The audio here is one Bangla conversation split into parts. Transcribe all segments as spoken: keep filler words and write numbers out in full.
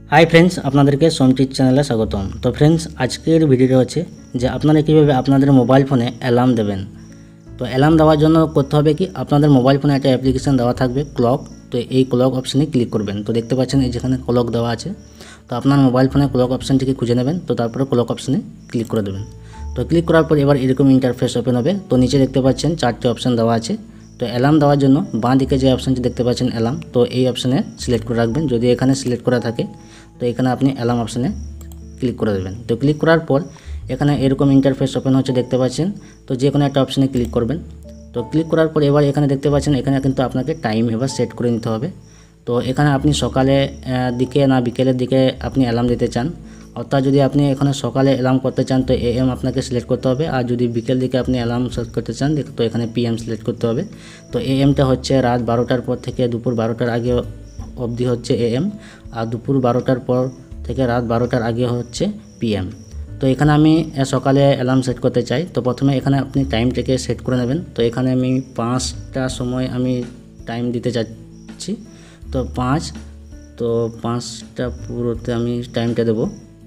হাই ফ্রেন্ডস, আপনাদেরকে সোমচিত চ্যানেলে স্বাগতম। তো ফ্রেন্ডস, আজকের ভিডিওটা হচ্ছে যে আপনারা কীভাবে আপনাদের মোবাইল ফোনে অ্যালার্ম দেবেন। তো অ্যালার্ম দেওয়ার জন্য করতে হবে কি, আপনাদের মোবাইল ফোনে একটা অ্যাপ্লিকেশন দেওয়া থাকবে ক্লক। তো এই ক্লক অপশানে ক্লিক করবেন। তো দেখতে পাচ্ছেন এই যেখানে ক্লক দেওয়া আছে। তো আপনার মোবাইল ফোনে ক্লক অপশানটিকে খুঁজে নেবেন। তো তারপরে ক্লক অপশানে ক্লিক করে দেবেন। তো ক্লিক করার পর এবার এরকম ইন্টারফেস ওপেন হবে। তো নিচে দেখতে পাচ্ছেন চারটে অপশান দেওয়া আছে। তো অ্যালার্ম দেওয়ার জন্য বাঁ দিকে যে অপশানটি দেখতে পাচ্ছেন অ্যালার্ম, তো এই অপশানে সিলেক্ট করে রাখবেন। যদি এখানে সিলেক্ট করা থাকে তো এখানে আপনি অ্যালার্ম অপশানে ক্লিক করে দেবেন। তো ক্লিক করার পর এখানে এরকম ইন্টারফেস ওপেন হচ্ছে দেখতে পাচ্ছেন। তো যে কোনো একটা অপশানে ক্লিক করবেন। তো ক্লিক করার পর এবার এখানে দেখতে পাচ্ছেন এখানে কিন্তু আপনাকে টাইম এবার সেট করে নিতে হবে। তো এখানে আপনি সকালে দিকে না বিকেলের দিকে আপনি অ্যালার্ম দিতে চান, অর্থাৎ যদি আপনি এখানে সকালে অ্যালার্ম করতে চান তো এ এম আপনাকে সিলেক্ট করতে হবে। আর যদি বিকেল দিকে আপনি অ্যালার্ম সেট করতে চান তো এখানে পি এম সিলেক্ট করতে হবে। তো এ এমটা হচ্ছে রাত বারোটার পর থেকে দুপুর বারোটার আগে অবধি হচ্ছে এ এম, আর দুপুর বারোটার পর থেকে রাত বারোটার আগে হচ্ছে পি এম। তো এখানে আমি সকালে অ্যালার্ম সেট করতে চাই। তো প্রথমে এখানে আপনি টাইমটাকে সেট করে নেবেন। তো এখানে আমি পাঁচটা সময় আমি টাইম দিতে চাচ্ছি। তো পাঁচ তো পাঁচটা পুরোতে আমি টাইমটা দেবো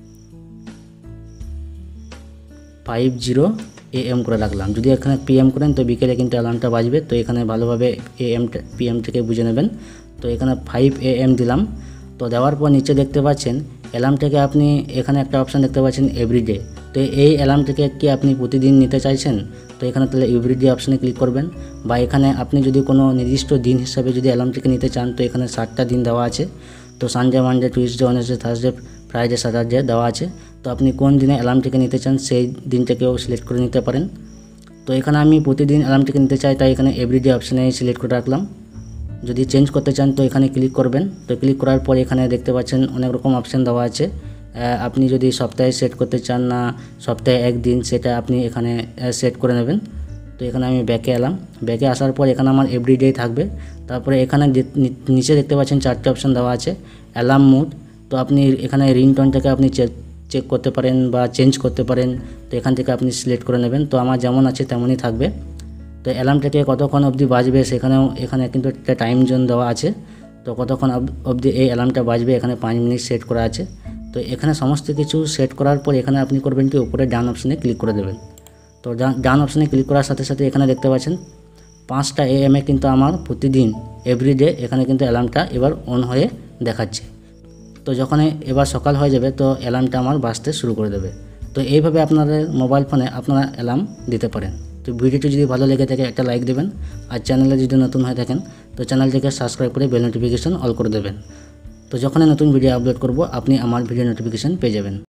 ফাইভ জিরো এ এম করে রাখলাম। যদি এখানে পি এম করেন তো বিকেলে কিন্তু অ্যালার্মটা বাজবে। তো এখানে ভালোভাবে এ এমটা পি এম থেকে বুঝে নেবেন। তো এখানে ফাইভ এ এম দিলাম। তো দেওয়ার পর নিচে দেখতে পাচ্ছেন অ্যালার্মটাকে আপনি এখানে একটা অপশান দেখতে পাচ্ছেন এভরিডে। তো এই অ্যালার্মটাকে কি আপনি প্রতিদিন নিতে চাইছেন? তো এখানে তাহলে এভরিডে অপশানে ক্লিক করবেন। বা এখানে আপনি যদি কোনো নির্দিষ্ট দিন হিসাবে যদি অ্যালার্মটাকে নিতে চান তো এখানে সাতটা দিন দেওয়া আছে। তো Sunday, Monday, Tuesday, Wednesday, Thursday, Friday, Saturday দেওয়া আছে। তো আপনি কোন দিনে অ্যালার্মটিকে নিতে চান সেই দিনটাকেও সিলেক্ট করে নিতে পারেন। তো এখানে আমি প্রতিদিন অ্যালার্মটিকে নিতে চাই, তাই এখানে এভরিডে অপশানে সিলেক্ট করে রাখলাম। যদি চেঞ্জ করতে চান তো এখানে ক্লিক করবেন। তো ক্লিক করার পর এখানে দেখতে পাচ্ছেন অনেক রকম অপশান দেওয়া আছে। আপনি যদি সপ্তাহে সেট করতে চান না সপ্তাহে একদিন, সেটা আপনি এখানে সেট করে নেবেন। তো এখানে আমি ব্যাকে এলাম। ব্যাকে আসার পর এখানে আমার এভরিডে থাকবে। তারপরে এখানে নিচে দেখতে পাচ্ছেন চারটে অপশান দেওয়া আছে অ্যালার্ম মোড। তো আপনি এখানে রিংটোনটাকে আপনি চেক চেক করতে পারেন বা চেঞ্জ করতে পারেন। তো এখান থেকে আপনি সিলেক্ট করে নেবেন। তো আমার যেমন আছে তেমনই থাকবে। তো অ্যালার্মটাকে কতক্ষণ অবধি বাজবে সেখানেও এখানে কিন্তু একটা টাইম জোন দেওয়া আছে। তো কতক্ষণ অবধি এই অ্যালার্মটা বাজবে এখানে পাঁচ মিনিট সেট করা আছে। তো এখানে সমস্ত কিছু সেট করার পর এখানে আপনি করবেন কি উপরে ডান অপশানে ক্লিক করে দেবেন। তো ডান অপশানে ক্লিক করার সাথে সাথে এখানে দেখতে পাচ্ছেন পাঁচটা এ এম এ কিন্তু আমার প্রতিদিন এভরিডে এখানে কিন্তু অ্যালার্মটা এবার অন হয়ে দেখাচ্ছে। তো যখন এবার সকাল হয়ে যাবে তো অ্যালার্মটা আমার বাজতে শুরু করে দেবে। তো এইভাবে আপনাদের মোবাইল ফোনে আপনারা অ্যালার্ম দিতে পারেন। তো ভিডিওটি যদি ভালো লেগে থাকে একটা লাইক দেবেন। আর চ্যানেলে যদি নতুন হয়ে থাকেন তো চ্যানেলটিকে সাবস্ক্রাইব করে বেল নোটিফিকেশন অল করে দেবেন। তো যখনই নতুন ভিডিও আপলোড করব আপনি আমার ভিডিও নোটিফিকেশান পেয়ে যাবেন।